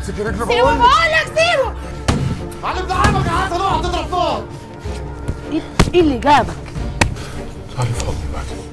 امسكي رجلي سيبه بقول لك سيبه. علم دعمك عايز اروح تضرب نار. ايه اللي جابك؟ تعالي فاضي بعد